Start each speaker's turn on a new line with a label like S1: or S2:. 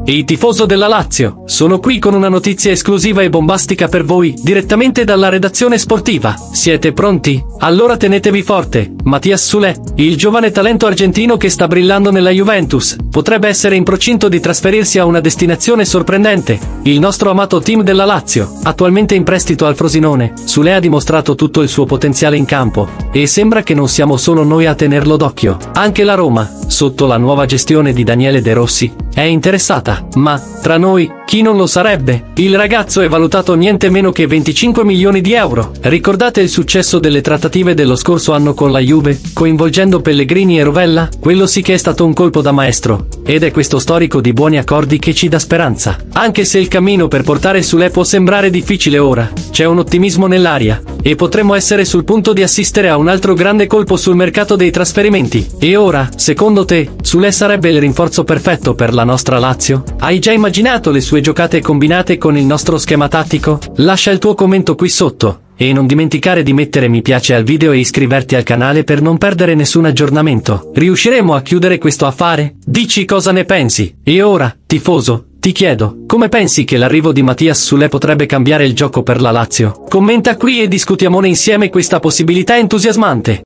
S1: il tifoso della Lazio. Sono qui con una notizia esclusiva e bombastica per voi, direttamente dalla redazione sportiva. Siete pronti? Allora tenetevi forte. Matías Soulé, il giovane talento argentino che sta brillando nella Juventus, potrebbe essere in procinto di trasferirsi a una destinazione sorprendente, il nostro amato team della Lazio. Attualmente in prestito al Frosinone, Soulé ha dimostrato tutto il suo potenziale in campo, e sembra che non siamo solo noi a tenerlo d'occhio. Anche la Roma, sotto la nuova gestione di Daniele De Rossi, è interessata, ma, tra noi, chi non lo sarebbe? Il ragazzo è valutato niente meno che 25 milioni di euro. Ricordate il successo delle trattative dello scorso anno con la Juve, coinvolgendo Pellegrini e Rovella? Quello sì che è stato un colpo da maestro, ed è questo storico di buoni accordi che ci dà speranza. Anche se il cammino per portare Soulé può sembrare difficile ora, c'è un ottimismo nell'aria, e potremmo essere sul punto di assistere a un altro grande colpo sul mercato dei trasferimenti. E ora, secondo te, Soulé sarebbe il rinforzo perfetto per la nostra Lazio? Hai già immaginato le sue giocate combinate con il nostro schema tattico? Lascia il tuo commento qui sotto, e non dimenticare di mettere mi piace al video e iscriverti al canale per non perdere nessun aggiornamento. Riusciremo a chiudere questo affare? Dici cosa ne pensi. E ora, tifoso, ti chiedo, come pensi che l'arrivo di Matías Soulé potrebbe cambiare il gioco per la Lazio? Commenta qui e discutiamone insieme questa possibilità entusiasmante.